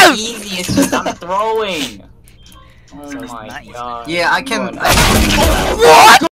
easy. It's just I'm throwing. Oh So my nice. god. Yeah, I can. What?